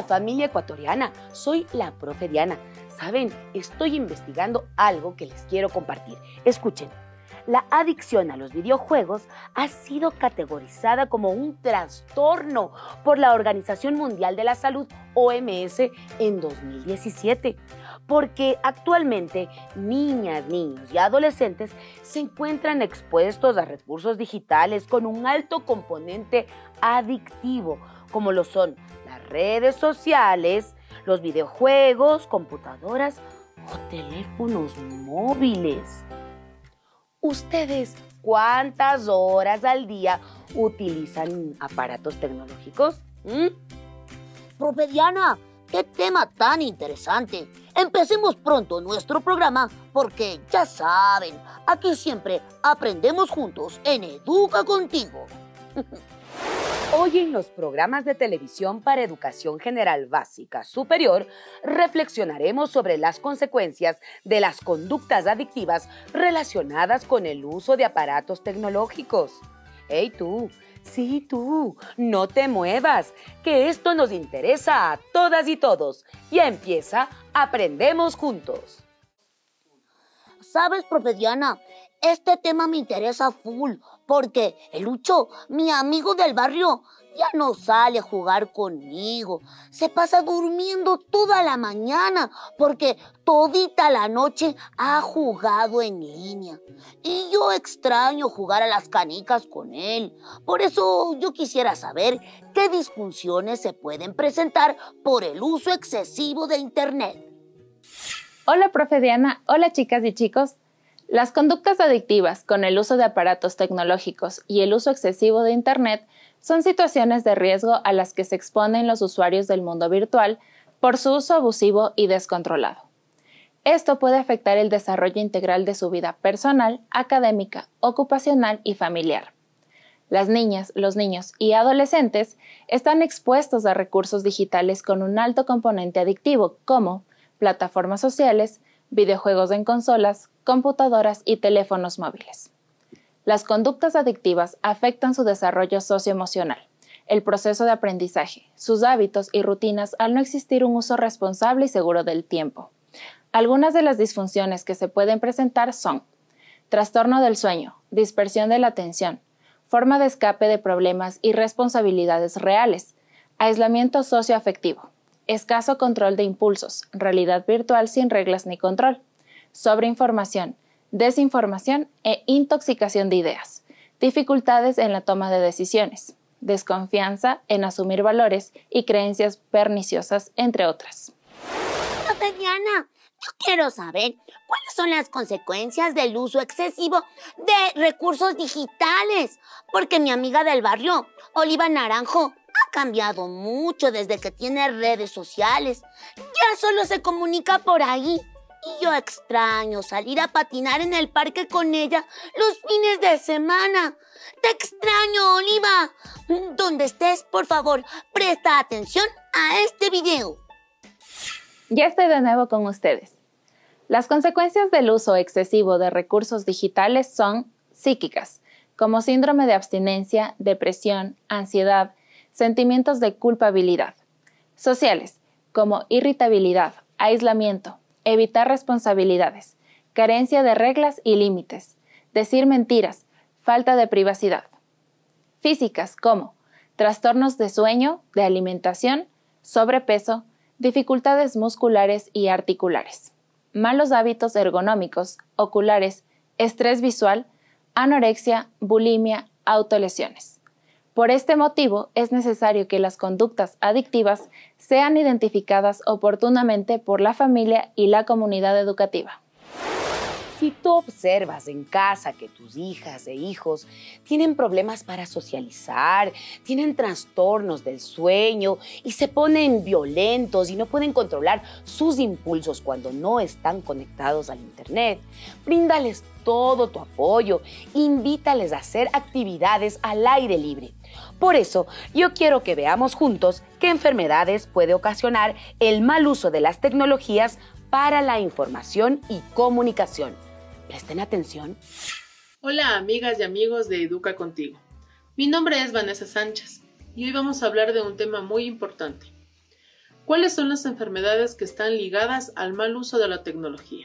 Hola familia ecuatoriana, soy la profe Diana. Saben, estoy investigando algo que les quiero compartir. Escuchen, la adicción a los videojuegos ha sido categorizada como un trastorno por la Organización Mundial de la Salud, OMS, en 2017, porque actualmente niñas, niños y adolescentes se encuentran expuestos a recursos digitales con un alto componente adictivo, como lo son las redes sociales, los videojuegos, computadoras o teléfonos móviles. ¿Ustedes cuántas horas al día utilizan aparatos tecnológicos? Profe Diana, qué tema tan interesante. Empecemos pronto nuestro programa porque ya saben, aquí siempre aprendemos juntos en Educa Contigo. Hoy en los programas de televisión para educación general básica superior reflexionaremos sobre las consecuencias de las conductas adictivas relacionadas con el uso de aparatos tecnológicos. ¡Hey tú! Sí, tú, no te muevas, que esto nos interesa a todas y todos. Ya empieza Aprendemos Juntos. ¿Sabes, profe Diana? Este tema me interesa full porque el Lucho, mi amigo del barrio, ya no sale a jugar conmigo. Se pasa durmiendo toda la mañana porque todita la noche ha jugado en línea. Y yo extraño jugar a las canicas con él. Por eso yo quisiera saber qué disfunciones se pueden presentar por el uso excesivo de Internet. Hola, profe Diana. Hola, chicas y chicos. Las conductas adictivas con el uso de aparatos tecnológicos y el uso excesivo de Internet son situaciones de riesgo a las que se exponen los usuarios del mundo virtual por su uso abusivo y descontrolado. Esto puede afectar el desarrollo integral de su vida personal, académica, ocupacional y familiar. Las niñas, los niños y adolescentes están expuestos a recursos digitales con un alto componente adictivo como plataformas sociales, videojuegos en consolas, computadoras y teléfonos móviles. Las conductas adictivas afectan su desarrollo socioemocional, el proceso de aprendizaje, sus hábitos y rutinas al no existir un uso responsable y seguro del tiempo. Algunas de las disfunciones que se pueden presentar son trastorno del sueño, dispersión de la atención, forma de escape de problemas y responsabilidades reales, aislamiento socioafectivo, escaso control de impulsos, realidad virtual sin reglas ni control, sobreinformación, desinformación e intoxicación de ideas, dificultades en la toma de decisiones, desconfianza en asumir valores y creencias perniciosas, entre otras. Profe Diana, yo quiero saber cuáles son las consecuencias del uso excesivo de recursos digitales, porque mi amiga del barrio, Oliva Naranjo, ha cambiado mucho desde que tiene redes sociales. Ya solo se comunica por ahí. Y yo extraño salir a patinar en el parque con ella los fines de semana. Te extraño, Oliva. Donde estés, por favor, presta atención a este video. Ya estoy de nuevo con ustedes. Las consecuencias del uso excesivo de recursos digitales son psíquicas, como síndrome de abstinencia, depresión, ansiedad, sentimientos de culpabilidad. Sociales, como irritabilidad, aislamiento, evitar responsabilidades, carencia de reglas y límites, decir mentiras, falta de privacidad. Físicas, como trastornos de sueño, de alimentación, sobrepeso, dificultades musculares y articulares, malos hábitos ergonómicos, oculares, estrés visual, anorexia, bulimia, autolesiones. Por este motivo, es necesario que las conductas adictivas sean identificadas oportunamente por la familia y la comunidad educativa. Si tú observas en casa que tus hijas e hijos tienen problemas para socializar, tienen trastornos del sueño y se ponen violentos y no pueden controlar sus impulsos cuando no están conectados al Internet, bríndales todo tu apoyo, invítales a hacer actividades al aire libre. Por eso, yo quiero que veamos juntos qué enfermedades puede ocasionar el mal uso de las tecnologías para la información y comunicación. Presten atención. Hola amigas y amigos de Educa Contigo. Mi nombre es Vanessa Sánchez y hoy vamos a hablar de un tema muy importante. ¿Cuáles son las enfermedades que están ligadas al mal uso de la tecnología?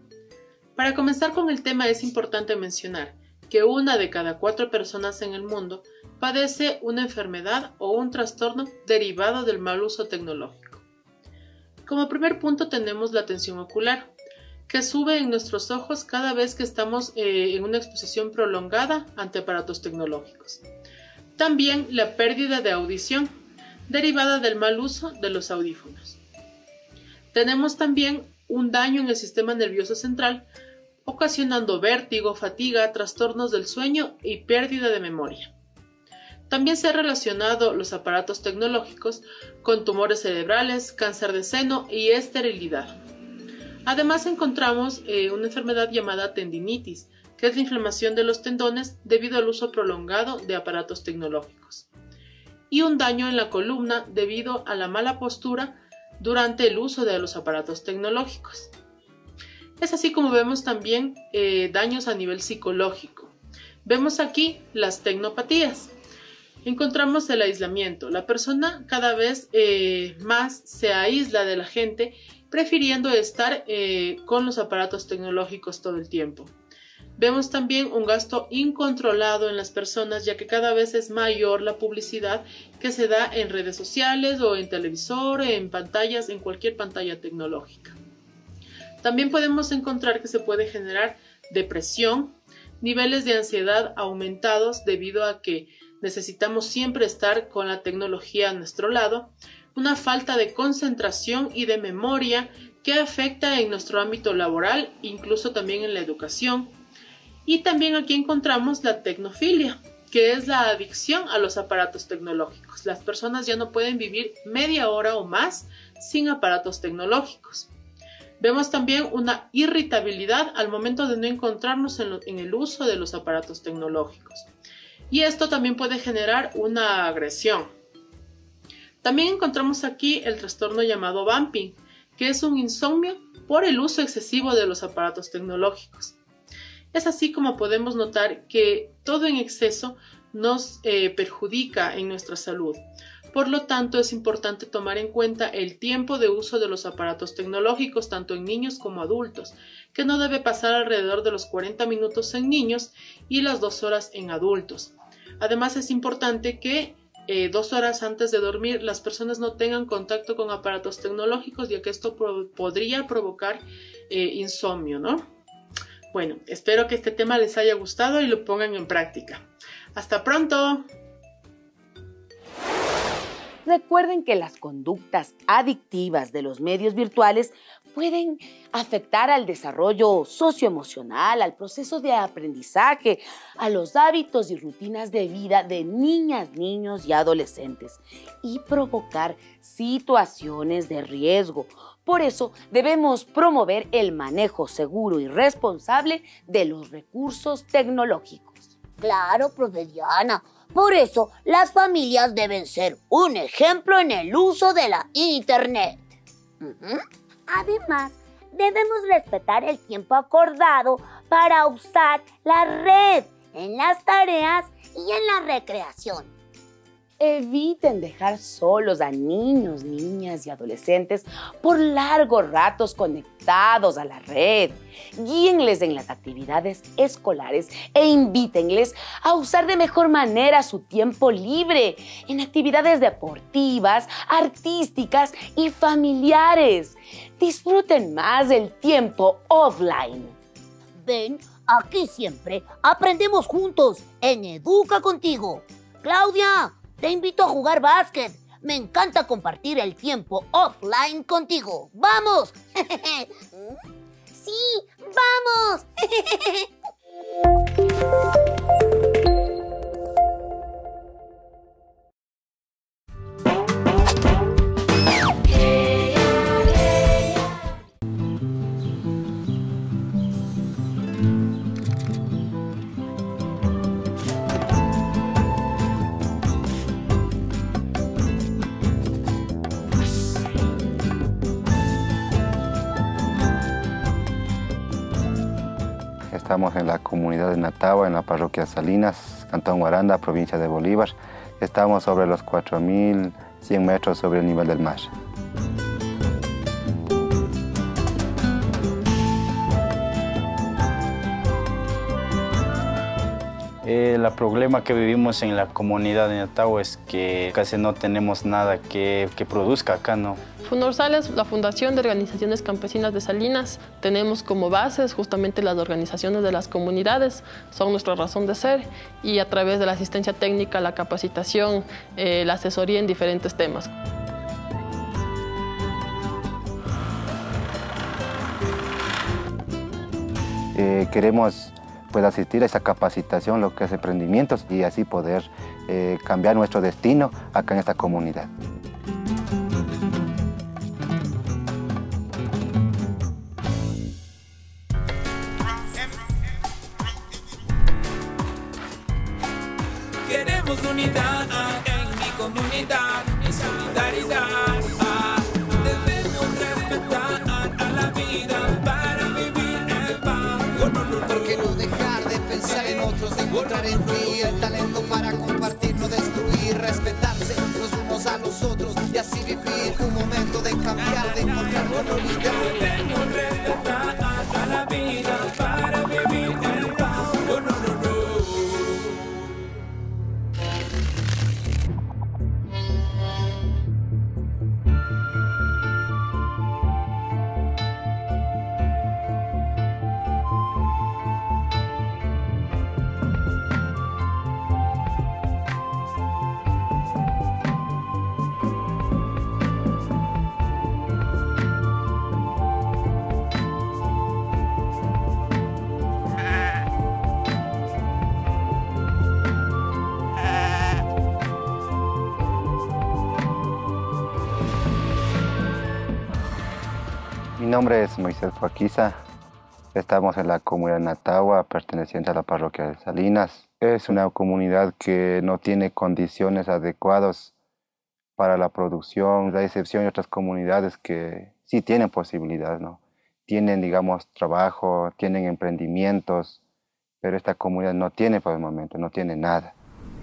Para comenzar con el tema es importante mencionar que 1 de cada 4 personas en el mundo padece una enfermedad o un trastorno derivado del mal uso tecnológico. Como primer punto tenemos la tensión ocular, que sube en nuestros ojos cada vez que estamos en una exposición prolongada ante aparatos tecnológicos. También la pérdida de audición, derivada del mal uso de los audífonos. Tenemos también un daño en el sistema nervioso central, ocasionando vértigo, fatiga, trastornos del sueño y pérdida de memoria. También se han relacionado los aparatos tecnológicos con tumores cerebrales, cáncer de seno y esterilidad. Además encontramos una enfermedad llamada tendinitis, que es la inflamación de los tendones debido al uso prolongado de aparatos tecnológicos. Y un daño en la columna debido a la mala postura durante el uso de los aparatos tecnológicos. Es así como vemos también daños a nivel psicológico. Vemos aquí las tecnopatías. Encontramos el aislamiento. La persona cada vez más se aísla de la gente, prefiriendo estar con los aparatos tecnológicos todo el tiempo. Vemos también un gasto incontrolado en las personas, ya que cada vez es mayor la publicidad que se da en redes sociales o en televisor, en pantallas, en cualquier pantalla tecnológica. También podemos encontrar que se puede generar depresión, niveles de ansiedad aumentados debido a que necesitamos siempre estar con la tecnología a nuestro lado, una falta de concentración y de memoria que afecta en nuestro ámbito laboral, incluso también en la educación. Y también aquí encontramos la tecnofilia, que es la adicción a los aparatos tecnológicos. Las personas ya no pueden vivir media hora o más sin aparatos tecnológicos. Vemos también una irritabilidad al momento de no encontrarnos en el uso de los aparatos tecnológicos. Y esto también puede generar una agresión. También encontramos aquí el trastorno llamado vamping, que es un insomnio por el uso excesivo de los aparatos tecnológicos. Es así como podemos notar que todo en exceso nos perjudica en nuestra salud. Por lo tanto, es importante tomar en cuenta el tiempo de uso de los aparatos tecnológicos, tanto en niños como adultos, que no debe pasar alrededor de los 40 minutos en niños y las 2 horas en adultos. Además, es importante que 2 horas antes de dormir las personas no tengan contacto con aparatos tecnológicos, ya que esto podría provocar insomnio, ¿no? Bueno, espero que este tema les haya gustado y lo pongan en práctica. ¡Hasta pronto! Recuerden que las conductas adictivas de los medios virtuales pueden afectar al desarrollo socioemocional, al proceso de aprendizaje, a los hábitos y rutinas de vida de niñas, niños y adolescentes y provocar situaciones de riesgo. Por eso debemos promover el manejo seguro y responsable de los recursos tecnológicos. Claro, profe Diana. Por eso, las familias deben ser un ejemplo en el uso de la Internet. Además, debemos respetar el tiempo acordado para usar la red en las tareas y en la recreación. Eviten dejar solos a niños, niñas y adolescentes por largos ratos conectados a la red. Guíenles en las actividades escolares e invítenles a usar de mejor manera su tiempo libre en actividades deportivas, artísticas y familiares. Disfruten más del tiempo offline. Ven, aquí siempre aprendemos juntos en Educa Contigo. Claudia, te invito a jugar básquet. Me encanta compartir el tiempo offline contigo. ¡Vamos! ¡Sí, vamos! Estamos en la comunidad de Natahua, en la parroquia Salinas, Cantón Guaranda, provincia de Bolívar. Estamos sobre los 4.100 metros sobre el nivel del mar. El problema que vivimos en la comunidad de Natahua es que casi no tenemos nada que produzca acá, ¿no? FUNORSAL es la Fundación de Organizaciones Campesinas de Salinas. Tenemos como bases justamente las organizaciones de las comunidades, son nuestra razón de ser, y a través de la asistencia técnica, la capacitación, la asesoría en diferentes temas. Queremos asistir a esa capacitación, lo que es emprendimientos, y así poder cambiar nuestro destino acá en esta comunidad. Queremos unidad en mi comunidad, en solidaridad. Debemos respetar a la vida para vivir en paz. ¿Por qué no dejar de pensar en otros, de encontrar en ti el talento para compartir, no destruir, respetarse los unos a los otros y así vivir un momento de cambiar, de encontrar la unidad? Debemos respetar a la vida para vivir en paz. Mi nombre es Moisés Fuaquiza. Estamos en la comunidad de Natahua, perteneciente a la parroquia de Salinas. Es una comunidad que no tiene condiciones adecuadas para la producción, a excepción de otras comunidades que sí tienen posibilidades, ¿no? Tienen, digamos, trabajo, tienen emprendimientos, pero esta comunidad no tiene por el momento, no tiene nada.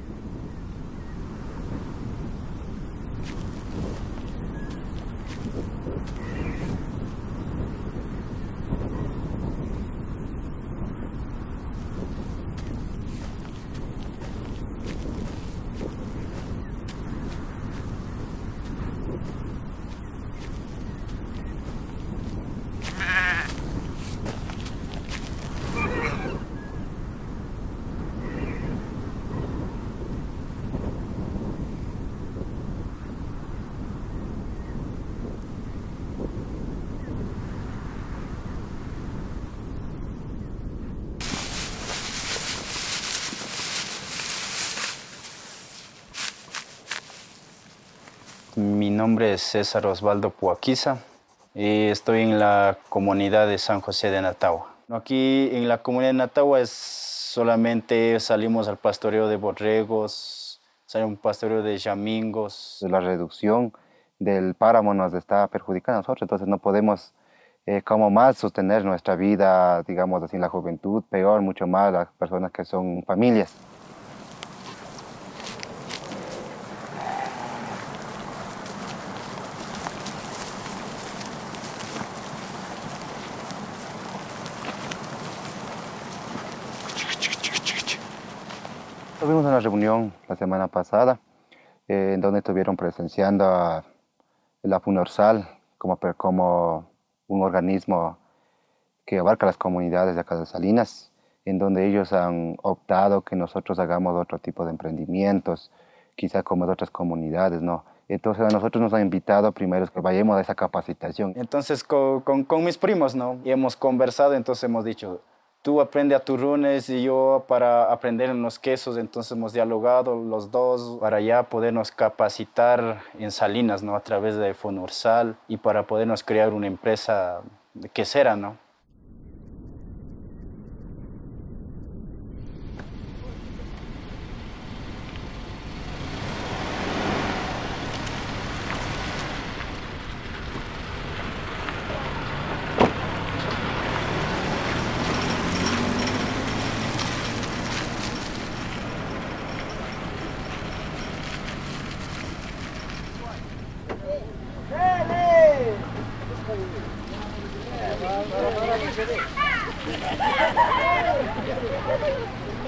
Mi nombre es César Osvaldo Puaquiza y estoy en la comunidad de San José de Natahua. Aquí en la comunidad de Natahua solamente salimos al pastoreo de borregos, salimos al pastoreo de yamingos. La reducción del páramo nos está perjudicando a nosotros, entonces no podemos como más sostener nuestra vida, digamos así, la juventud, peor, mucho más las personas que son familias. Tuvimos una reunión la semana pasada en donde estuvieron presenciando a la FUNORSAL como un organismo que abarca las comunidades de acá de Salinas, en donde ellos han optado que nosotros hagamos otro tipo de emprendimientos, quizás como de otras comunidades, ¿no? Entonces a nosotros nos han invitado primero que vayamos a esa capacitación. Entonces con mis primos, ¿no? Y hemos conversado, entonces hemos dicho, tú aprende a turrones y yo para aprender en los quesos, entonces hemos dialogado los dos para ya podernos capacitar en Salinas, ¿no? A través de FUNORSAL y para podernos crear una empresa quesera, ¿no?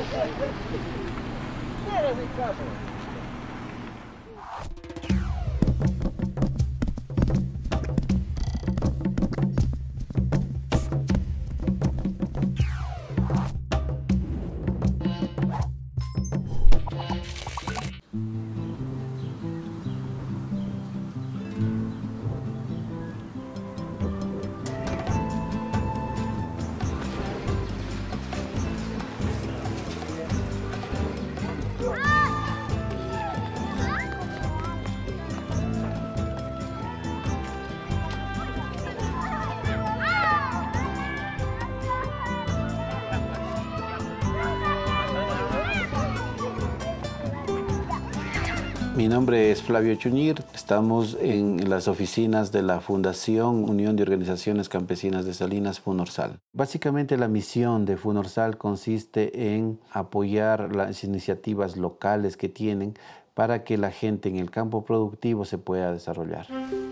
Mi nombre es Flavio Chuñir, estamos en las oficinas de la Fundación Unión de Organizaciones Campesinas de Salinas, FUNORSAL. Básicamente la misión de FUNORSAL consiste en apoyar las iniciativas locales que tienen para que la gente en el campo productivo se pueda desarrollar.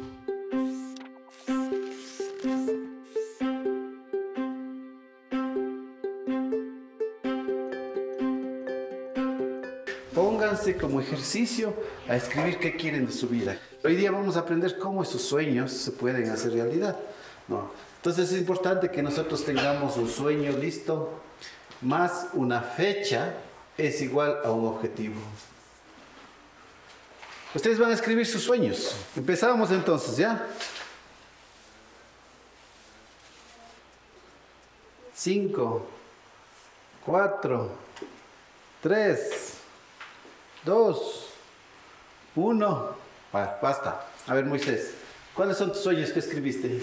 Pónganse como ejercicio a escribir qué quieren de su vida. Hoy día vamos a aprender cómo esos sueños se pueden hacer realidad, ¿no? Entonces es importante que nosotros tengamos un sueño listo, más una fecha es igual a un objetivo. Ustedes van a escribir sus sueños. Empezamos entonces, ¿ya? 5, 4, 3, 2, 1. Basta. A ver, Moisés, ¿cuáles son tus sueños que escribiste?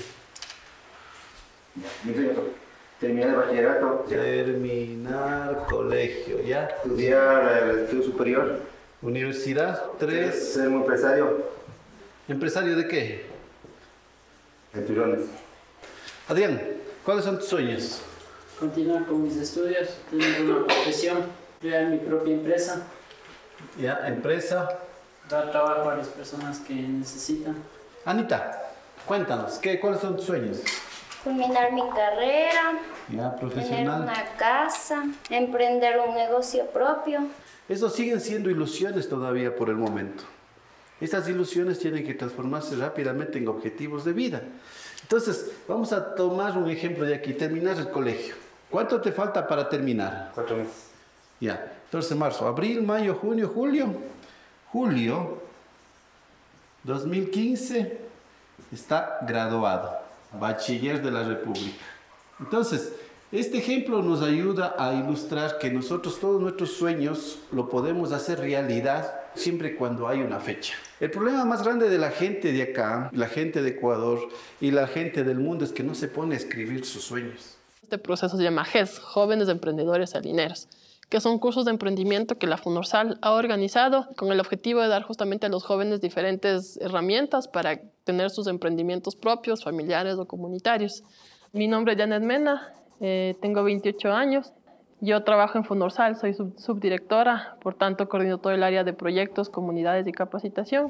Mi sueño, terminar el bachillerato. Terminar colegio, ¿ya? Estudiar el estudio superior. Universidad, 3. Ser un empresario. ¿Empresario de qué? En Turones. Adrián, ¿cuáles son tus sueños? Continuar con mis estudios, tener una profesión, crear mi propia empresa. Ya, empresa. Dar trabajo a las personas que necesitan. Anita, cuéntanos, ¿cuáles son tus sueños? Culminar mi carrera, Ya, tener profesional. una casa, emprender un negocio propio. Esos siguen siendo ilusiones todavía por el momento. Estas ilusiones tienen que transformarse rápidamente en objetivos de vida. Entonces, vamos a tomar un ejemplo de aquí, terminar el colegio. ¿Cuánto te falta para terminar? 4 meses. Ya, entonces marzo, abril, mayo, junio, julio. Julio 2015 está graduado, bachiller de la República. Entonces, este ejemplo nos ayuda a ilustrar que nosotros todos nuestros sueños lo podemos hacer realidad siempre y cuando hay una fecha. El problema más grande de la gente de acá, la gente de Ecuador y la gente del mundo es que no se pone a escribir sus sueños. Este proceso se llama GES, Jóvenes Emprendedores Salineros, que son cursos de emprendimiento que la FUNORSAL ha organizado con el objetivo de dar justamente a los jóvenes diferentes herramientas para tener sus emprendimientos propios, familiares o comunitarios. Mi nombre es Janet Mena, tengo 28 años. Yo trabajo en FUNORSAL, soy subdirectora, por tanto coordino todo el área de proyectos, comunidades y capacitación.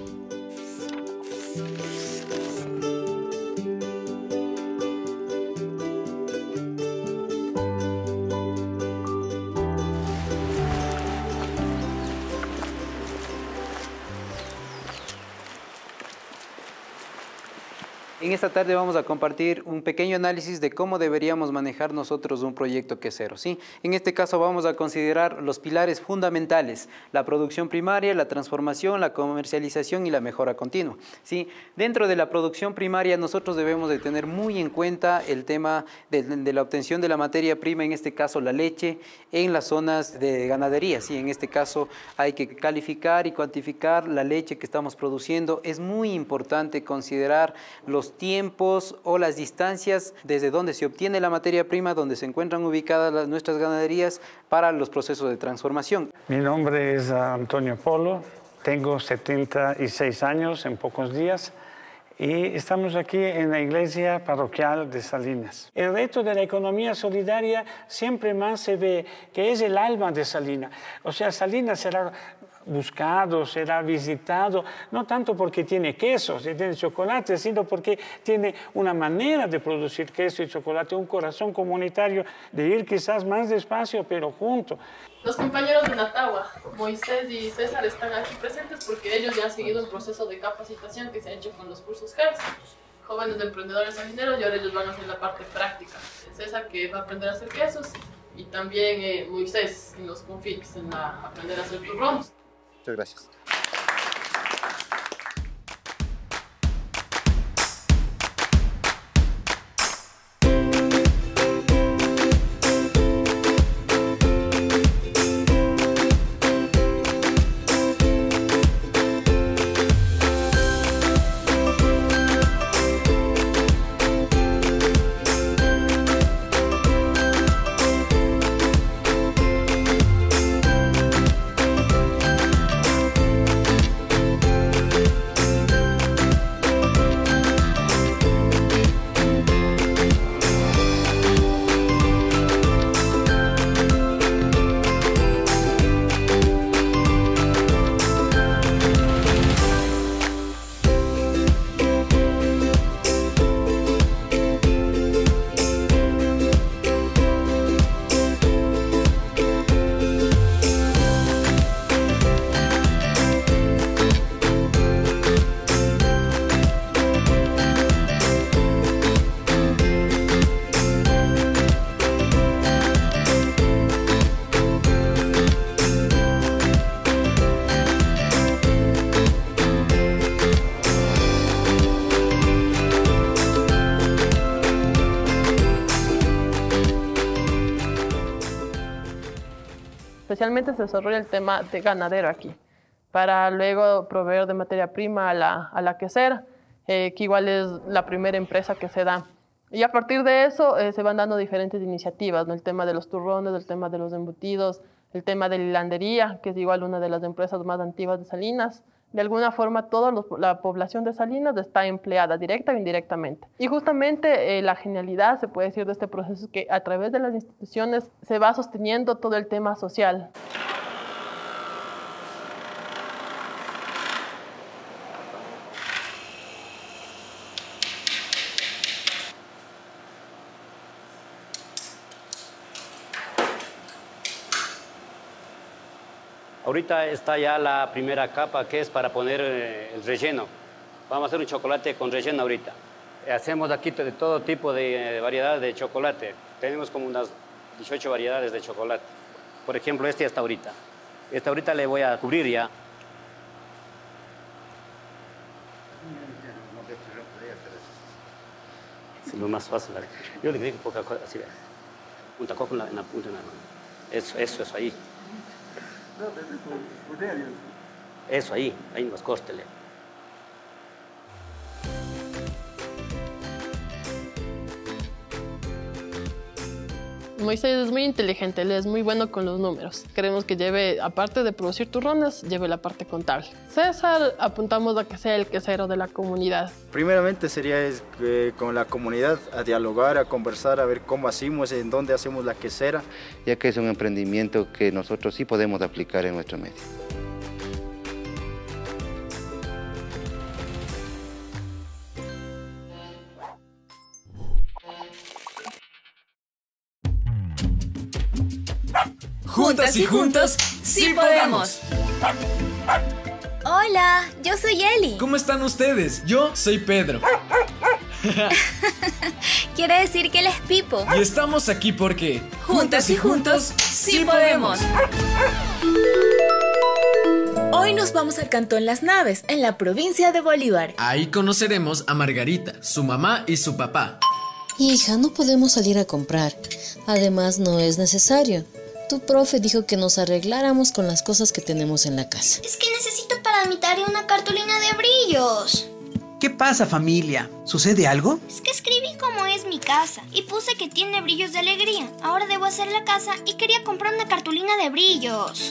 En esta tarde vamos a compartir un pequeño análisis de cómo deberíamos manejar nosotros un proyecto quesero, ¿sí? En este caso vamos a considerar los pilares fundamentales: la producción primaria, la transformación, la comercialización y la mejora continua, ¿sí? Dentro de la producción primaria nosotros debemos de tener muy en cuenta el tema de la obtención de la materia prima, en este caso la leche, en las zonas de ganadería, ¿sí? En este caso hay que calificar y cuantificar la leche que estamos produciendo. Es muy importante considerar los tiempos o las distancias desde donde se obtiene la materia prima, donde se encuentran ubicadas nuestras ganaderías para los procesos de transformación. Mi nombre es Antonio Polo, tengo 76 años en pocos días y estamos aquí en la iglesia parroquial de Salinas. El reto de la economía solidaria siempre más se ve que es el alma de Salinas. O sea, Salinas será buscado, será visitado, no tanto porque tiene quesos y tiene chocolate, sino porque tiene una manera de producir queso y chocolate, un corazón comunitario, de ir quizás más despacio, pero juntos. Los compañeros de Natagua, Moisés y César, están aquí presentes porque ellos ya han seguido un proceso de capacitación que se ha hecho con los cursos CARS, jóvenes de emprendedores salineros, y ahora ellos van a hacer la parte práctica. César, que va a aprender a hacer quesos, y también Moisés en los confits, en aprender a hacer turrones. Muchas gracias. Especialmente se desarrolla el tema de ganadero aquí, para luego proveer de materia prima a la quesera, que igual es la primera empresa que se da. Y a partir de eso se van dando diferentes iniciativas, ¿no? El tema de los turrones, el tema de los embutidos, el tema de la hilandería, que es igual una de las empresas más antiguas de Salinas. De alguna forma, toda la población de Salinas está empleada, directa o indirectamente. Y justamente la genialidad, se puede decir, de este proceso es que a través de las instituciones se va sosteniendo todo el tema social. Ahorita está ya la primera capa, que es para poner el relleno. Vamos a hacer un chocolate con relleno ahorita. Hacemos aquí de todo tipo de variedades de chocolate. Tenemos como unas 18 variedades de chocolate. Por ejemplo, este hasta ahorita. Este ahorita le voy a cubrir ya. Es lo más fácil. Yo le digo poca cosa, así, un taco en la punta de la mano. Eso ahí. Eso ahí más córtele. Moisés es muy inteligente, él es muy bueno con los números. Queremos que lleve, aparte de producir turrones, lleve la parte contable. César, apuntamos a que sea el quesero de la comunidad. Primeramente sería con la comunidad a dialogar, a conversar, a ver cómo hacemos, en dónde hacemos la quesera. Ya que es un emprendimiento que nosotros sí podemos aplicar en nuestro medio. Juntas y juntos, sí podemos. Hola, yo soy Eli. ¿Cómo están ustedes? Yo soy Pedro. Quiere decir que él es Pipo. Y estamos aquí porque juntas y juntos, sí podemos. Hoy nos vamos al Cantón Las Naves, en la provincia de Bolívar. Ahí conoceremos a Margarita, su mamá y su papá. Hija, no podemos salir a comprar. Además, no es necesario. Tu profe dijo que nos arregláramos con las cosas que tenemos en la casa. Es que necesito para mi tarea una cartulina de brillos. ¿Qué pasa, familia? ¿Sucede algo? Es que escribí cómo es mi casa y puse que tiene brillos de alegría. Ahora debo hacer la casa y quería comprar una cartulina de brillos.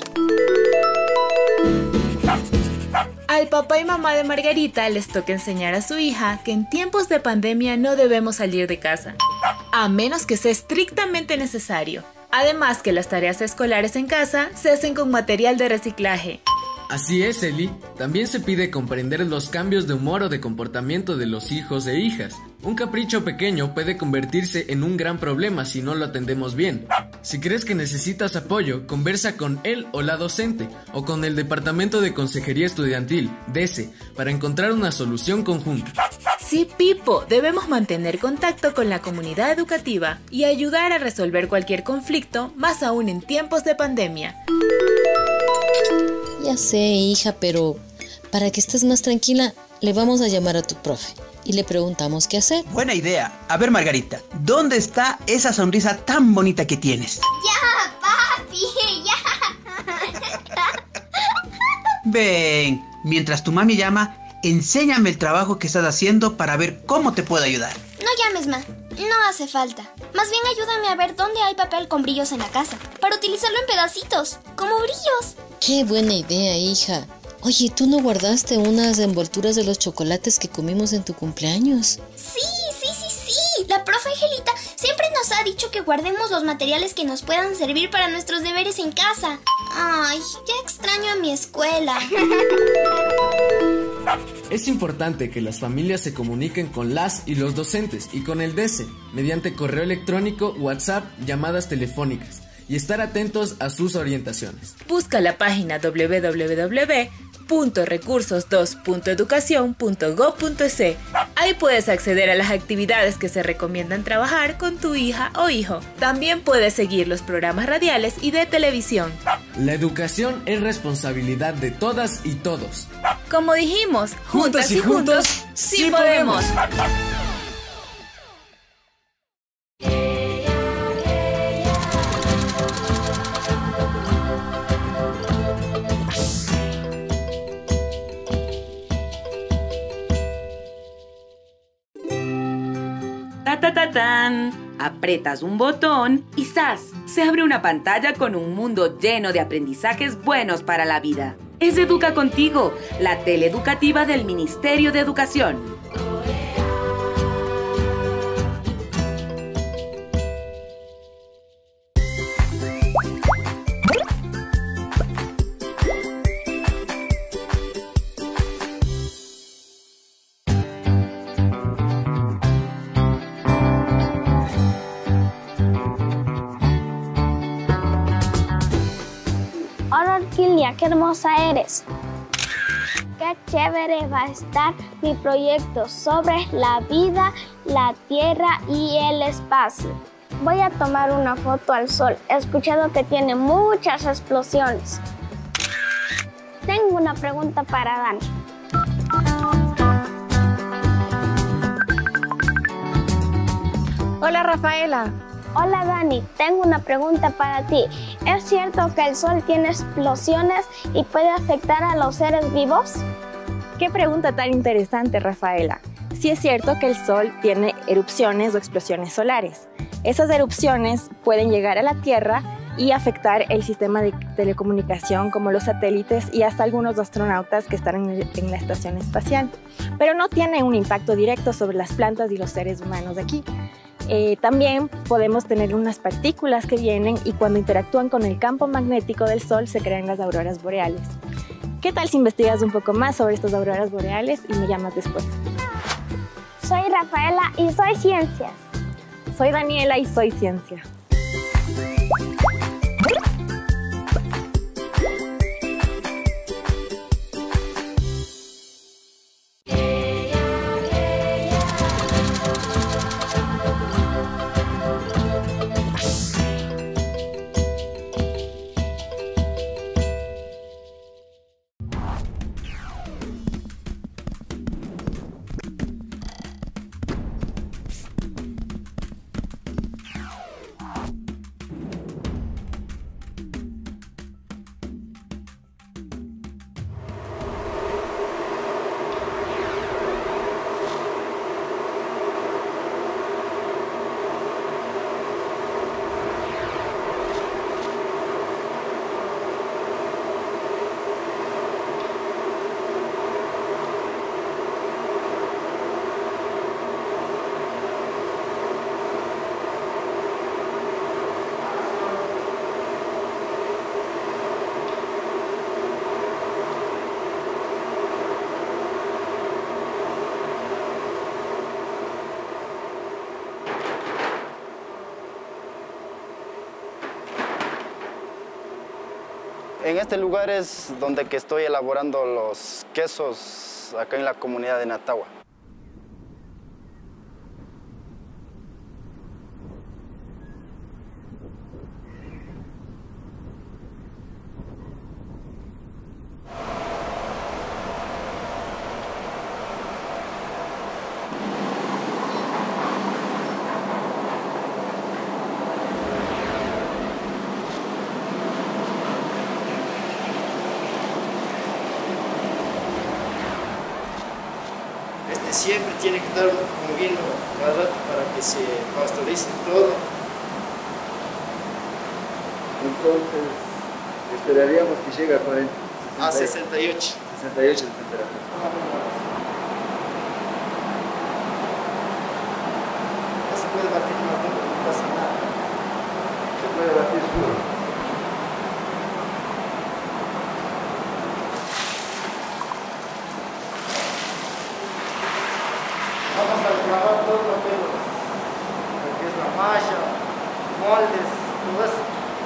Al papá y mamá de Margarita les toca enseñar a su hija que en tiempos de pandemia no debemos salir de casa, a menos que sea estrictamente necesario. Además que las tareas escolares en casa se hacen con material de reciclaje. Así es, Eli. También se pide comprender los cambios de humor o de comportamiento de los hijos e hijas. Un capricho pequeño puede convertirse en un gran problema si no lo atendemos bien. Si crees que necesitas apoyo, conversa con él o la docente o con el Departamento de Consejería Estudiantil, DECE, para encontrar una solución conjunta. Sí, Pipo, debemos mantener contacto con la comunidad educativa y ayudar a resolver cualquier conflicto, más aún en tiempos de pandemia. Ya sé, hija, pero para que estés más tranquila, le vamos a llamar a tu profe y le preguntamos qué hacer. Buena idea. A ver, Margarita, ¿dónde está esa sonrisa tan bonita que tienes? Ya, papi, ya. Ven, mientras tu mami llama, enséñame el trabajo que estás haciendo para ver cómo te puedo ayudar. No llames, ma. No hace falta. Más bien ayúdame a ver dónde hay papel con brillos en la casa, para utilizarlo en pedacitos, como brillos. Qué buena idea, hija. Oye, ¿tú no guardaste unas envolturas de los chocolates que comimos en tu cumpleaños? Sí. La profe Angelita siempre nos ha dicho que guardemos los materiales que nos puedan servir para nuestros deberes en casa. Ay, ya extraño a mi escuela. Es importante que las familias se comuniquen con las y los docentes y con el DECE mediante correo electrónico, WhatsApp, llamadas telefónicas y estar atentos a sus orientaciones. Busca la página www.recursos2.educacion.go.es. Ahí puedes acceder a las actividades que se recomiendan trabajar con tu hija o hijo. También puedes seguir los programas radiales y de televisión. La educación es responsabilidad de todas y todos. Como dijimos, juntas y juntos, sí podemos. ¡Tan! Apretas un botón y ¡zas! Se abre una pantalla con un mundo lleno de aprendizajes buenos para la vida. Es Educa Contigo, la tele educativa del Ministerio de Educación. Hola Orquídea, qué hermosa eres. Qué chévere va a estar mi proyecto sobre la vida, la tierra y el espacio. Voy a tomar una foto al sol. He escuchado que tiene muchas explosiones. Tengo una pregunta para Dani. Hola Rafaela. Hola Dani, tengo una pregunta para ti. ¿Es cierto que el sol tiene explosiones y puede afectar a los seres vivos? Qué pregunta tan interesante, Rafaela. Sí es cierto que el sol tiene erupciones o explosiones solares. Esas erupciones pueden llegar a la Tierra y afectar el sistema de telecomunicación como los satélites y hasta algunos astronautas que están en la estación espacial. Pero no tiene un impacto directo sobre las plantas y los seres humanos de aquí. También podemos tener unas partículas que vienen y cuando interactúan con el campo magnético del Sol se crean las auroras boreales. ¿Qué tal si investigas un poco más sobre estas auroras boreales y me llamas después? Soy Rafaela y soy Ciencias. Soy Daniela y soy Ciencia. En este lugar es donde que estoy elaborando los quesos acá en la comunidad de Natahua. Siempre tiene que estar moviendo cada rato para que se pasteurice todo. Entonces, esperaríamos que llegue a 40. A 68. 68 de temperatura. No se puede batir más duro, no pasa nada. Se puede batir duro. Vamos a clavar todo lo que es la malla, moldes, todo eso.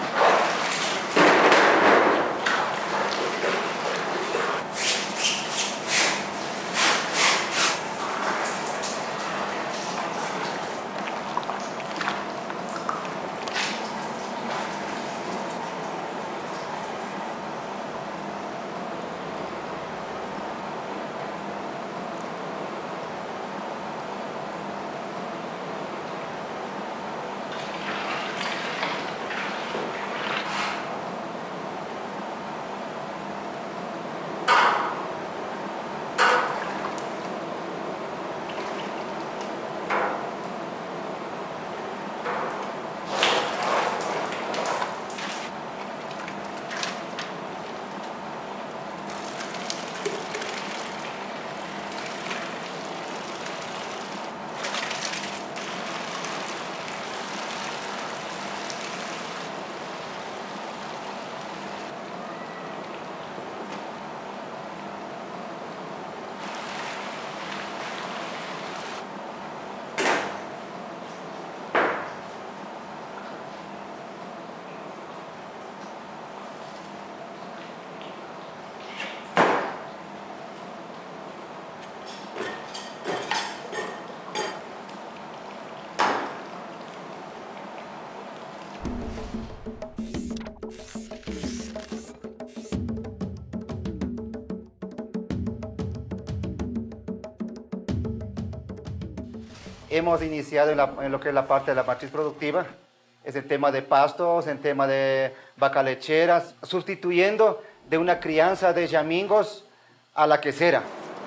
Hemos iniciado en lo que es la parte de la matriz productiva, es el tema de pastos, el tema de vacas lecheras, sustituyendo de una crianza de yamingos a la quesera.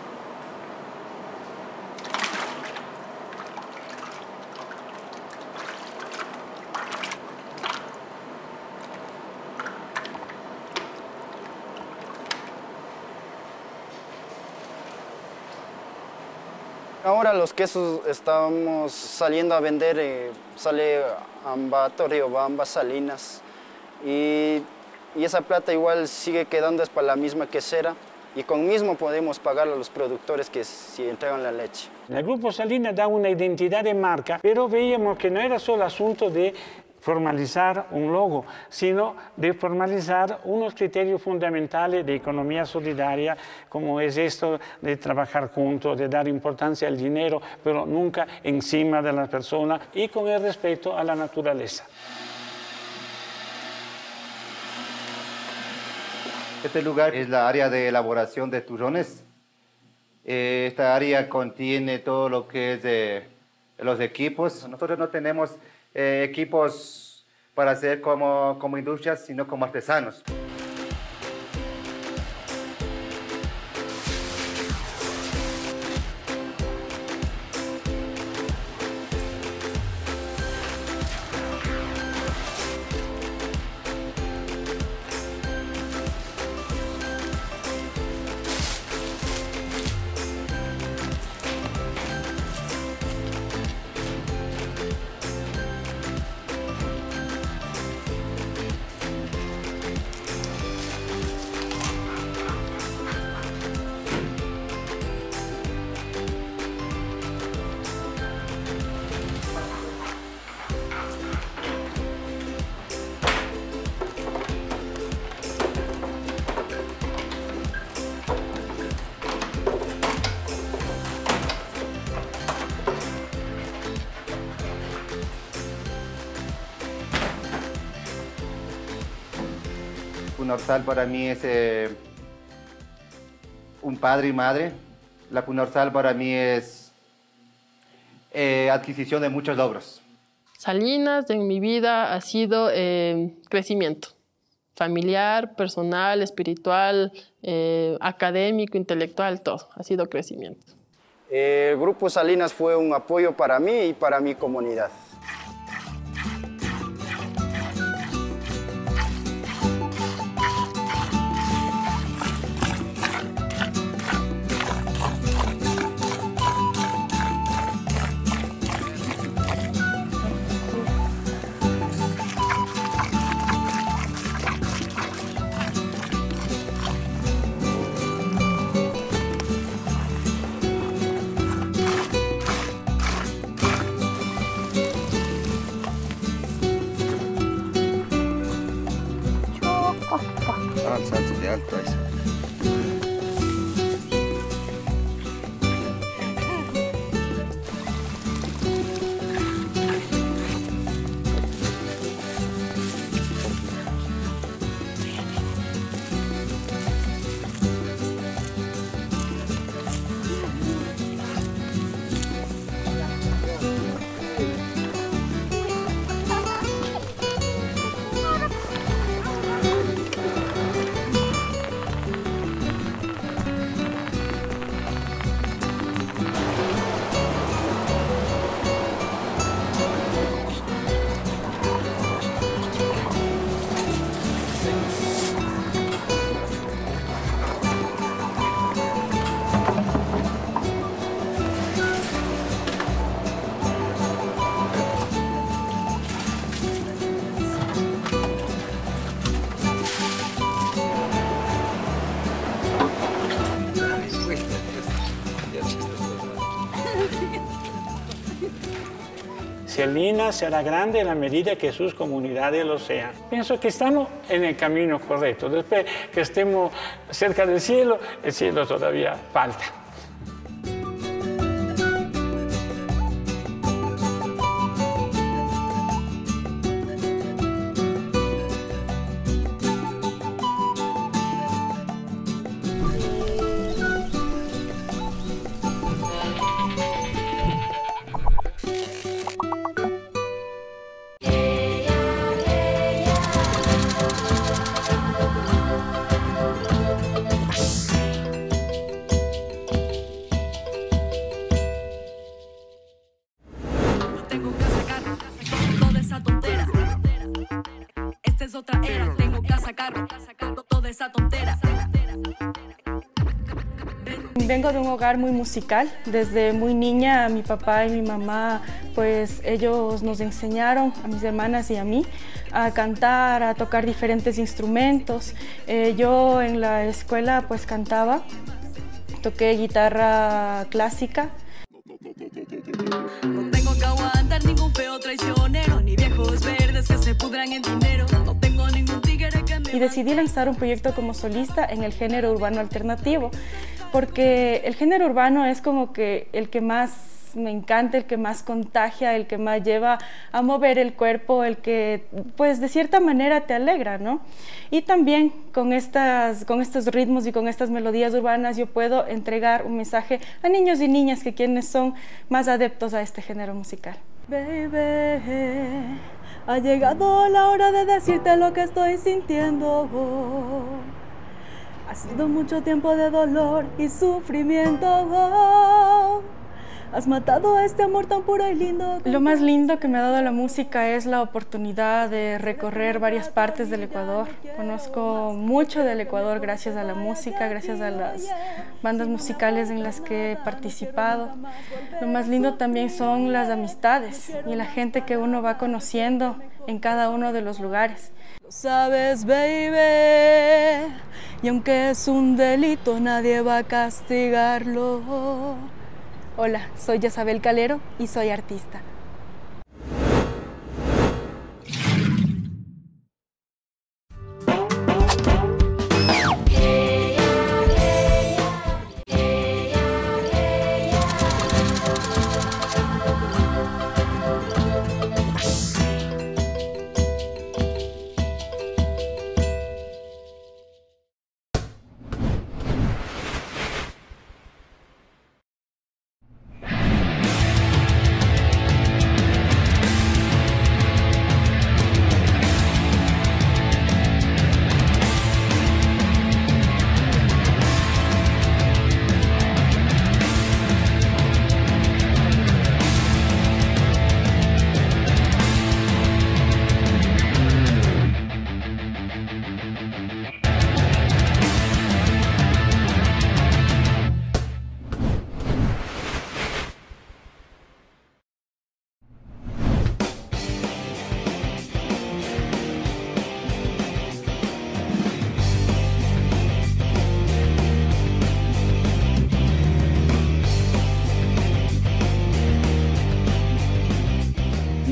Ahora los quesos estamos saliendo a vender, sale Ambato, Riobamba, Salinas, y esa plata igual sigue quedando es para la misma quesera, y con mismo podemos pagar a los productores que si entregan la leche. El Grupo Salinas da una identidad de marca, pero veíamos que no era solo asunto de formalizar un logo, sino de formalizar unos criterios fundamentales de economía solidaria, como es esto de trabajar juntos, de dar importancia al dinero, pero nunca encima de la persona y con el respeto a la naturaleza. Este lugar es la área de elaboración de turrones. Esta área contiene todo lo que es de los equipos. Nosotros no tenemos equipos para hacer como industrias, sino como artesanos. Funorsal para mí es un padre y madre. La Funorsal para mí es adquisición de muchos logros. Salinas en mi vida ha sido crecimiento familiar, personal, espiritual, académico, intelectual, todo. Ha sido crecimiento. El Grupo Salinas fue un apoyo para mí y para mi comunidad. Salto de alto eso. Salinas será grande en la medida que sus comunidades lo sean. Pienso que estamos en el camino correcto. Después que estemos cerca del cielo, el cielo todavía falta. Vengo de un hogar muy musical. Desde muy niña mi papá y mi mamá, pues ellos nos enseñaron, a mis hermanas y a mí, a cantar, a tocar diferentes instrumentos. Yo en la escuela pues cantaba, toqué guitarra clásica. No tengo que aguantar ningún feo traicionero, ni viejos verdes que se pudran en dinero. No tengo ningún tigre que me... Y decidí lanzar un proyecto como solista en el género urbano alternativo, porque el género urbano es como que el que más me encanta, el que más contagia, el que más lleva a mover el cuerpo, el que pues de cierta manera te alegra, ¿no? Y también con estos ritmos y con estas melodías urbanas yo puedo entregar un mensaje a niños y niñas que quienes son más adeptos a este género musical. Baby, ha llegado la hora de decirte lo que estoy sintiendo. Ha sido mucho tiempo de dolor y sufrimiento. Has matado a este amor tan puro y lindo. Lo más lindo que me ha dado la música es la oportunidad de recorrer varias partes del Ecuador. Conozco mucho del Ecuador gracias a la música, gracias a las bandas musicales en las que he participado. Lo más lindo también son las amistades y la gente que uno va conociendo en cada uno de los lugares. Lo sabes, baby, y aunque es un delito, nadie va a castigarlo. Hola, soy Yesabel Calero y soy artista.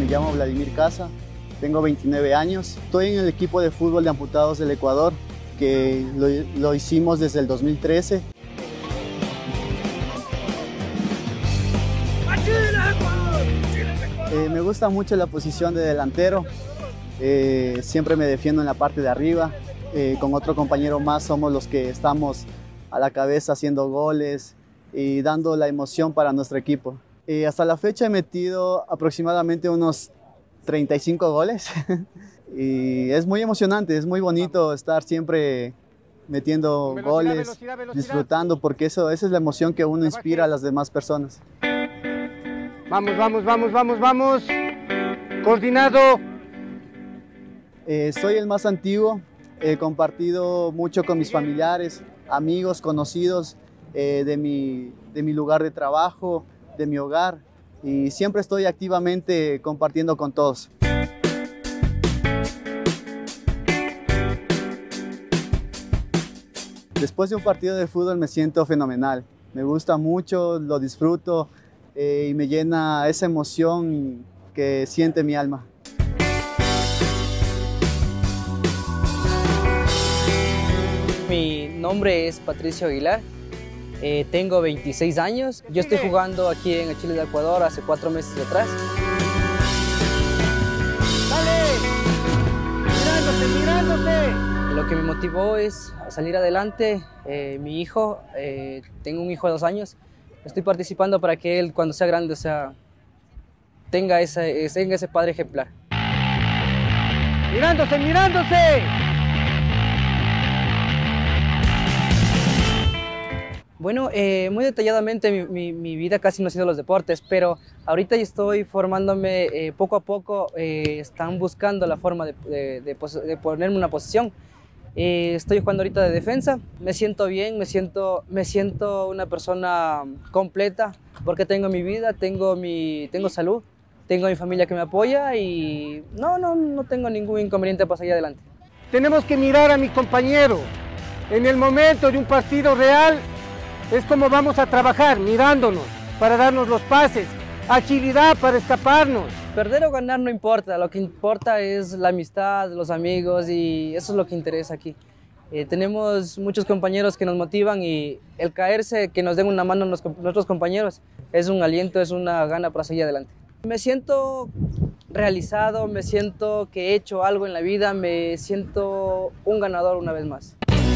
Me llamo Vladimir Casa, tengo 29 años. Estoy en el equipo de fútbol de amputados del Ecuador, que lo hicimos desde el 2013. Me gusta mucho la posición de delantero. Siempre me defiendo en la parte de arriba. Con otro compañero más somos los que estamos a la cabeza haciendo goles y dando la emoción para nuestro equipo. Hasta la fecha he metido aproximadamente unos 35 goles y es muy emocionante, es muy bonito estar siempre metiendo goles, disfrutando, porque esa es la emoción que uno inspira a las demás personas. Vamos, vamos, vamos, vamos, vamos. Coordinado. Soy el más antiguo, he compartido mucho con mis familiares, amigos, conocidos de mi lugar de trabajo, de mi hogar, y siempre estoy activamente compartiendo con todos. Después de un partido de fútbol me siento fenomenal, me gusta mucho, lo disfruto y me llena esa emoción que siente mi alma. Mi nombre es Patricio Aguilar, tengo 26 años, yo estoy jugando aquí en el Chile de Ecuador hace 4 meses atrás. ¡Dale! ¡Mirándose, mirándose! Lo que me motivó es salir adelante, mi hijo, tengo un hijo de 2 años, estoy participando para que él cuando sea grande tenga ese padre ejemplar. ¡Mirándose, mirándose! Bueno, muy detalladamente mi vida casi no ha sido los deportes, pero ahorita ya estoy formándome poco a poco, están buscando la forma de ponerme una posición. Estoy jugando ahorita de defensa, me siento bien, me siento una persona completa porque tengo mi vida, tengo salud, tengo mi familia que me apoya y no tengo ningún inconveniente para salir adelante. Tenemos que mirar a mi compañero. En el momento de un partido real es como vamos a trabajar, mirándonos, para darnos los pases, agilidad para escaparnos. Perder o ganar no importa, lo que importa es la amistad, los amigos y eso es lo que interesa aquí. Tenemos muchos compañeros que nos motivan y el caerse, que nos den una mano nuestros compañeros, es un aliento, es una gana para seguir adelante. Me siento realizado, me siento que he hecho algo en la vida, me siento un ganador una vez más.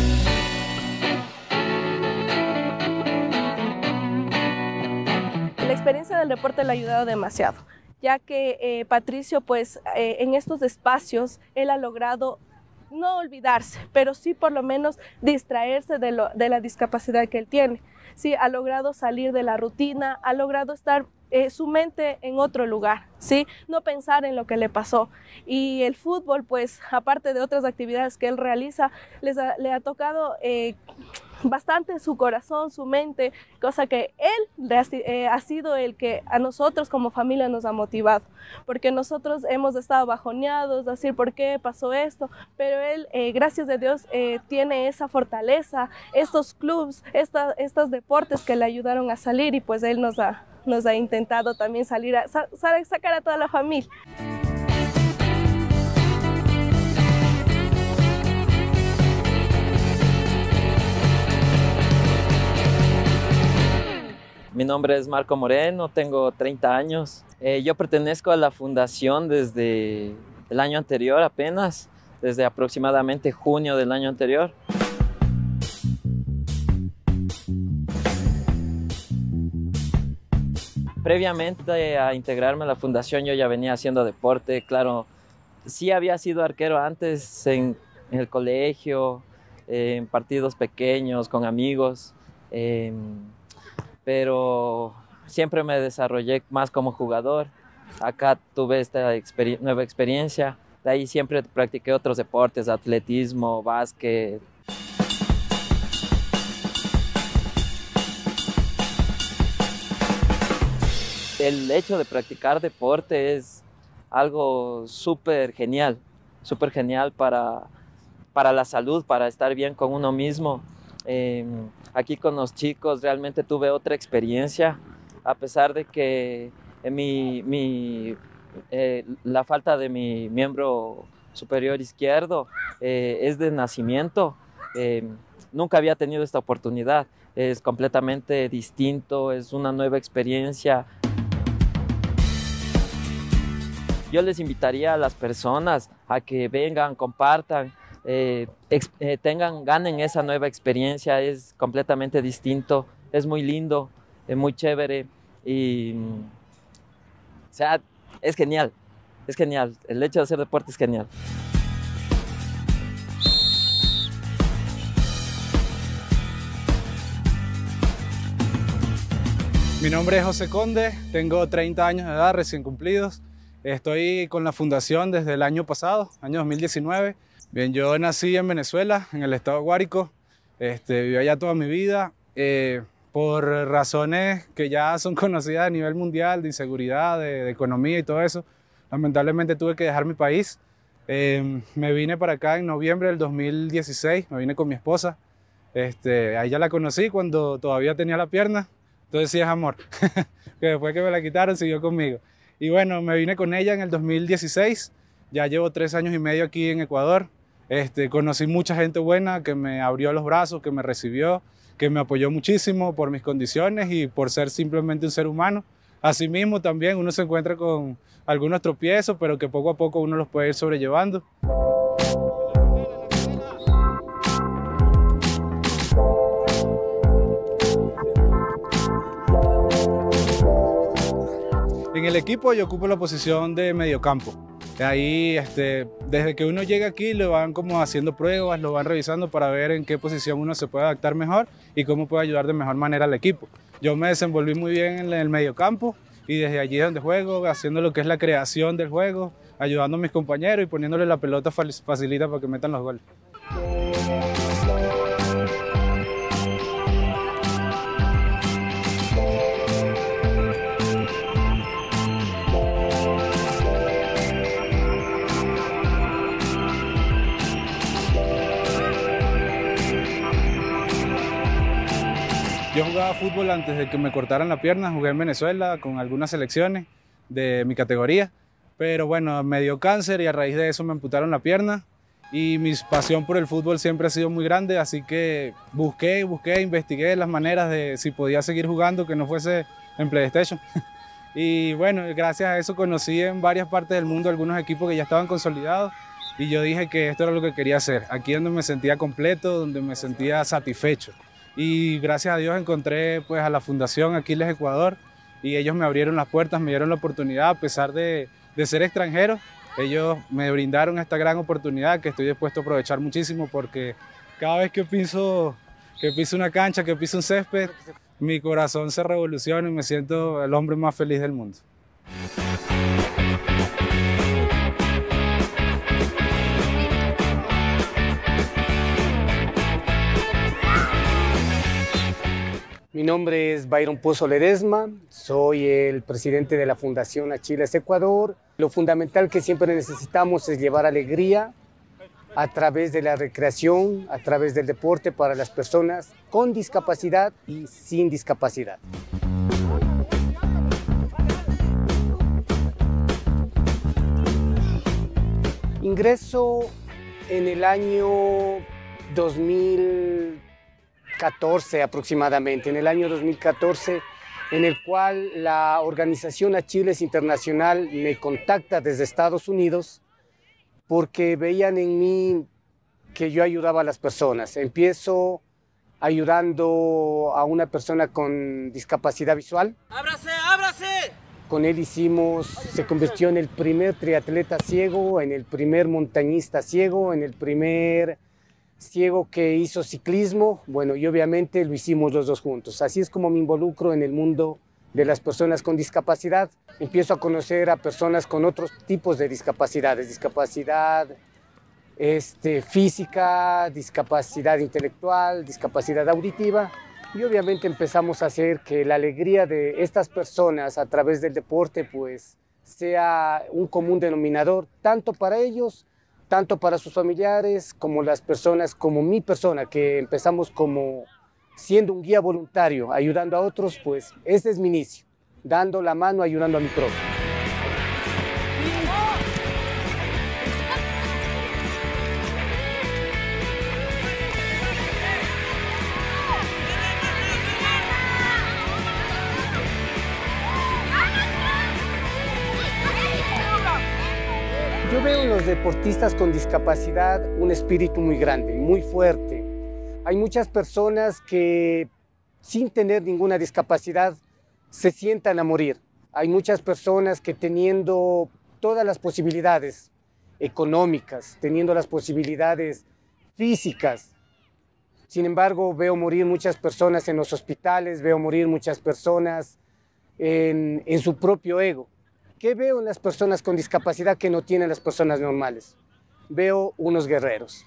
La experiencia del deporte le ha ayudado demasiado, ya que Patricio, pues en estos espacios, él ha logrado no olvidarse, pero sí por lo menos distraerse de la discapacidad que él tiene. Sí, ha logrado salir de la rutina, ha logrado estar su mente en otro lugar, ¿sí? No pensar en lo que le pasó. Y el fútbol, pues aparte de otras actividades que él realiza, le ha tocado bastante su corazón, su mente, cosa que él ha sido el que a nosotros como familia nos ha motivado, porque nosotros hemos estado bajoneados, decir por qué pasó esto, pero él, gracias a Dios, tiene esa fortaleza, estos clubes, estos deportes que le ayudaron a salir y pues él nos ha intentado también sacar a toda la familia. Mi nombre es Marco Moreno, tengo 30 años. Yo pertenezco a la fundación desde el año anterior apenas, desde aproximadamente junio del año anterior. Previamente a integrarme a la fundación yo ya venía haciendo deporte, claro, sí había sido arquero antes en el colegio, en partidos pequeños, con amigos. Pero siempre me desarrollé más como jugador. Acá tuve esta nueva experiencia. De ahí siempre practiqué otros deportes, atletismo, básquet. El hecho de practicar deporte es algo súper genial para la salud, para estar bien con uno mismo. Aquí con los chicos realmente tuve otra experiencia, a pesar de que mi la falta de mi miembro superior izquierdo es de nacimiento. Nunca había tenido esta oportunidad. Es completamente distinto, es una nueva experiencia. Yo les invitaría a las personas a que vengan, compartan, ganen esa nueva experiencia. Es completamente distinto, es muy lindo, es muy chévere y, o sea, es genial, es genial. El hecho de hacer deporte es genial. Mi nombre es José Conde, tengo 30 años de edad, recién cumplidos. Estoy con la fundación desde el año pasado, año 2019. Bien, yo nací en Venezuela, en el estado de Guárico. Viví allá toda mi vida. Por razones que ya son conocidas a nivel mundial, de inseguridad, de economía y todo eso, lamentablemente tuve que dejar mi país. Me vine para acá en noviembre del 2016, me vine con mi esposa. A ella la conocí cuando todavía tenía la pierna. Entonces sí es amor, que después que me la quitaron siguió conmigo. Y bueno, me vine con ella en el 2016, ya llevo 3 años y medio aquí en Ecuador. Conocí mucha gente buena que me abrió los brazos, que me recibió, que me apoyó muchísimo por mis condiciones y por ser simplemente un ser humano. Asimismo también uno se encuentra con algunos tropiezos, pero que poco a poco uno los puede ir sobrellevando. En el equipo yo ocupo la posición de mediocampo. Ahí, desde que uno llega aquí, lo van como haciendo pruebas, lo van revisando para ver en qué posición uno se puede adaptar mejor y cómo puede ayudar de mejor manera al equipo. Yo me desenvolví muy bien en el mediocampo y desde allí es donde juego, haciendo lo que es la creación del juego, ayudando a mis compañeros y poniéndole la pelota facilita para que metan los goles. Yo jugaba fútbol antes de que me cortaran la pierna, jugué en Venezuela con algunas selecciones de mi categoría, pero bueno, me dio cáncer y a raíz de eso me amputaron la pierna y mi pasión por el fútbol siempre ha sido muy grande, así que busqué, investigué las maneras de si podía seguir jugando que no fuese en PlayStation. Y bueno, gracias a eso conocí en varias partes del mundo algunos equipos que ya estaban consolidados y yo dije que esto era lo que quería hacer, aquí donde me sentía completo, donde me sentía satisfecho. Y gracias a Dios encontré pues a la Fundación Aquiles Ecuador y ellos me abrieron las puertas, me dieron la oportunidad a pesar de ser extranjero. Ellos me brindaron esta gran oportunidad que estoy dispuesto a aprovechar muchísimo porque cada vez que piso una cancha, que piso un césped, mi corazón se revoluciona y me siento el hombre más feliz del mundo. Mi nombre es Byron Pozo Ledesma, soy el presidente de la Fundación Aquiles Ecuador. Lo fundamental que siempre necesitamos es llevar alegría a través de la recreación, a través del deporte para las personas con discapacidad y sin discapacidad. Ingreso en el año 2014 aproximadamente, en el año 2014, en el cual la organización Aquiles Internacional me contacta desde Estados Unidos porque veían en mí que yo ayudaba a las personas. Empiezo ayudando a una persona con discapacidad visual. ¡Ábrase, ábrase! Con él se convirtió en el primer triatleta ciego, en el primer montañista ciego, en el primer ciego que hizo ciclismo, bueno, y obviamente lo hicimos los dos juntos. Así es como me involucro en el mundo de las personas con discapacidad. Empiezo a conocer a personas con otros tipos de discapacidades, discapacidad física, discapacidad intelectual, discapacidad auditiva, y obviamente empezamos a hacer que la alegría de estas personas a través del deporte pues sea un común denominador, tanto para ellos, tanto para sus familiares, como las personas, como mi persona, que empezamos como siendo un guía voluntario, ayudando a otros, pues ese es mi inicio, dando la mano, ayudando a mi prójimo. Yo veo en los deportistas con discapacidad un espíritu muy grande, muy fuerte. Hay muchas personas que sin tener ninguna discapacidad se sientan a morir. Hay muchas personas que teniendo todas las posibilidades económicas, teniendo las posibilidades físicas, sin embargo veo morir muchas personas en los hospitales, veo morir muchas personas en su propio ego. ¿Qué veo en las personas con discapacidad que no tienen las personas normales? Veo unos guerreros.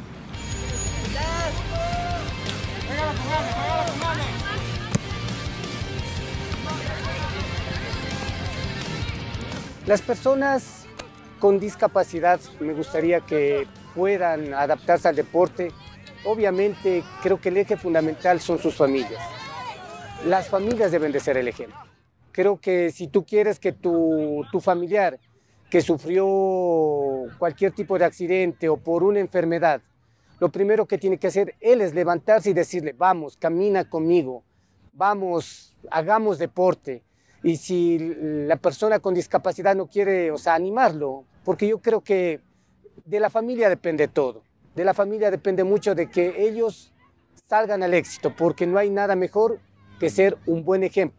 Las personas con discapacidad me gustaría que puedan adaptarse al deporte. Obviamente creo que el eje fundamental son sus familias. Las familias deben de ser el ejemplo. Creo que si tú quieres que tu familiar que sufrió cualquier tipo de accidente o por una enfermedad, lo primero que tiene que hacer él es levantarse y decirle, vamos, camina conmigo, vamos, hagamos deporte. Y si la persona con discapacidad no quiere, animarlo, porque yo creo que de la familia depende todo. De la familia depende mucho de que ellos salgan al éxito, porque no hay nada mejor que ser un buen ejemplo.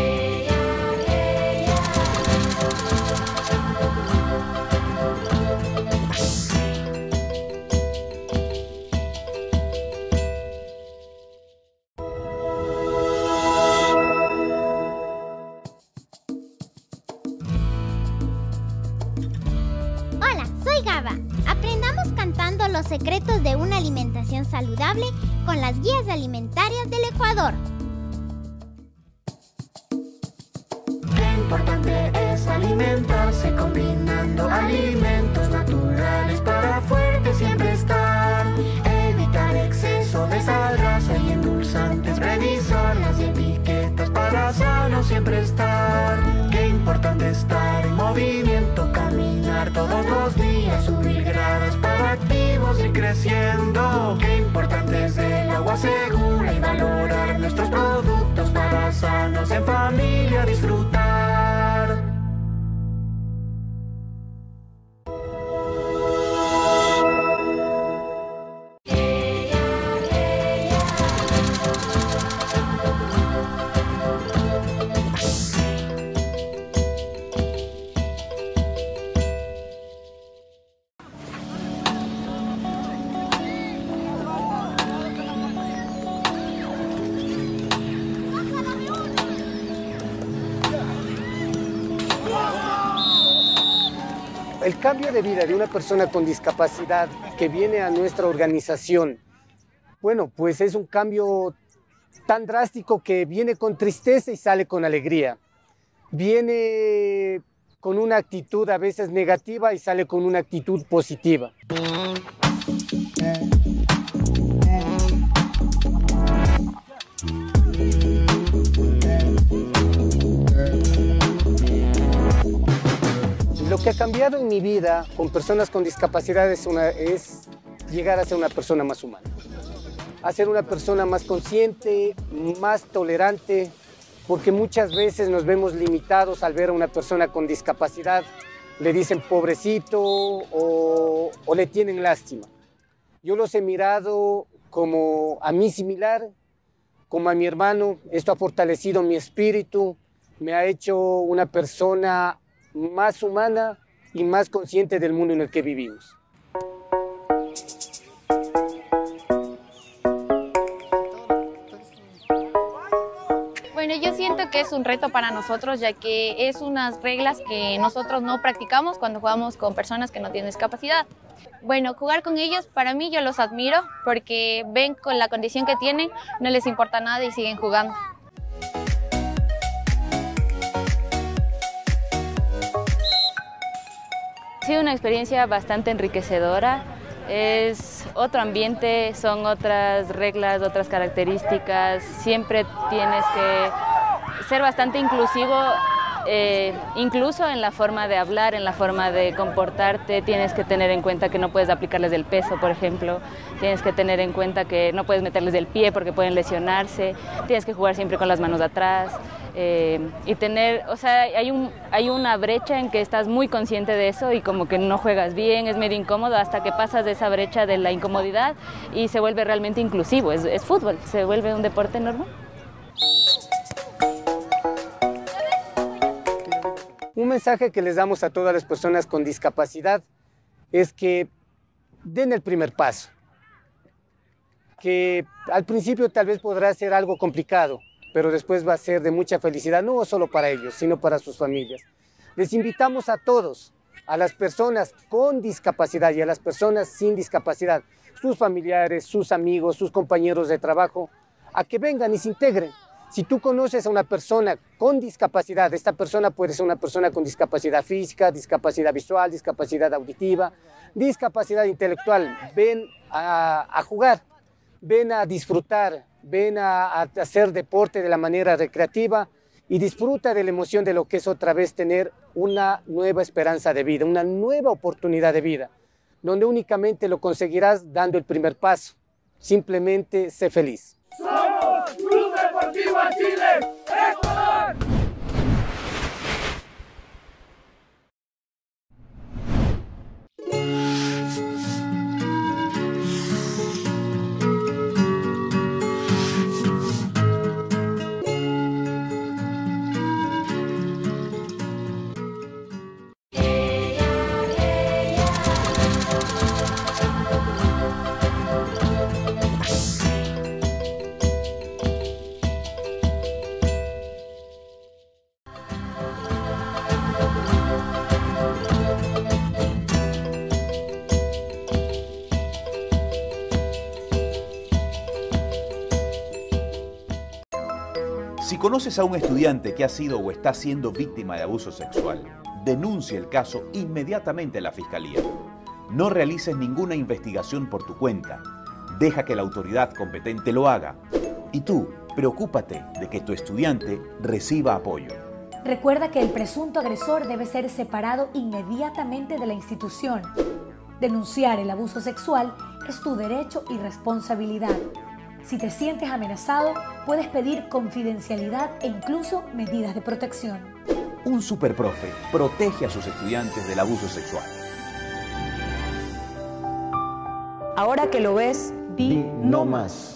Los secretos de una alimentación saludable con las guías alimentarias del Ecuador. Qué importante es alimentarse combinando alimentos naturales para fuerte siempre estar. Evitar exceso de sal, grasa y endulzantes, revisar las etiquetas para sano siempre estar. Qué importante estar en movimiento, caminar todos los días, subir gradas para activos y creciendo. Qué importante es el agua segura y valorar nuestros productos para sanos en familia disfrutar. El cambio de vida de una persona con discapacidad que viene a nuestra organización, bueno, pues es un cambio tan drástico que viene con tristeza y sale con alegría. Viene con una actitud a veces negativa y sale con una actitud positiva. Lo que ha cambiado en mi vida con personas con discapacidad es llegar a ser una persona más humana, a ser una persona más consciente, más tolerante, porque muchas veces nos vemos limitados al ver a una persona con discapacidad, le dicen pobrecito o le tienen lástima. Yo los he mirado como a mí similar, como a mi hermano. Esto ha fortalecido mi espíritu, me ha hecho una persona más humana y más consciente del mundo en el que vivimos. Bueno, yo siento que es un reto para nosotros, ya que es unas reglas que nosotros no practicamos cuando jugamos con personas que no tienen discapacidad. Bueno, jugar con ellos, para mí yo los admiro porque ven con la condición que tienen, no les importa nada y siguen jugando. Ha sido una experiencia bastante enriquecedora, es otro ambiente, son otras reglas, otras características, siempre tienes que ser bastante inclusivo Incluso en la forma de hablar, en la forma de comportarte, tienes que tener en cuenta que no puedes aplicarles el peso, por ejemplo. Tienes que tener en cuenta que no puedes meterles el pie porque pueden lesionarse. Tienes que jugar siempre con las manos atrás. Y tener, o sea, hay una brecha en que estás muy consciente de eso y como que no juegas bien, es medio incómodo hasta que pasas de esa brecha de la incomodidad y se vuelve realmente inclusivo. Es fútbol, se vuelve un deporte normal. Un mensaje que les damos a todas las personas con discapacidad es que den el primer paso, que al principio tal vez podrá ser algo complicado, pero después va a ser de mucha felicidad, no solo para ellos, sino para sus familias. Les invitamos a todos, a las personas con discapacidad y a las personas sin discapacidad, sus familiares, sus amigos, sus compañeros de trabajo, a que vengan y se integren. Si tú conoces a una persona con discapacidad, esta persona puede ser una persona con discapacidad física, discapacidad visual, discapacidad auditiva, discapacidad intelectual, ven a jugar, ven a disfrutar, ven a hacer deporte de la manera recreativa y disfruta de la emoción de lo que es otra vez tener una nueva esperanza de vida, una nueva oportunidad de vida, donde únicamente lo conseguirás dando el primer paso. Simplemente sé feliz. ¡Somos Club Deportivo Chile, Ecuador! Si conoces a un estudiante que ha sido o está siendo víctima de abuso sexual, denuncia el caso inmediatamente a la Fiscalía. No realices ninguna investigación por tu cuenta. Deja que la autoridad competente lo haga. Y tú, preocúpate de que tu estudiante reciba apoyo. Recuerda que el presunto agresor debe ser separado inmediatamente de la institución. Denunciar el abuso sexual es tu derecho y responsabilidad. Si te sientes amenazado, puedes pedir confidencialidad e incluso medidas de protección. Un superprofe protege a sus estudiantes del abuso sexual. Ahora que lo ves, di no más.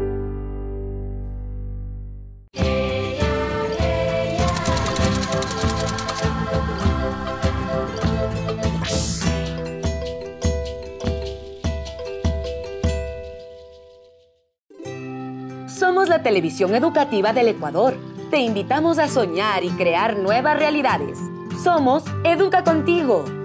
Somos la televisión educativa del Ecuador. Te invitamos a soñar y crear nuevas realidades. Somos Educa Contigo.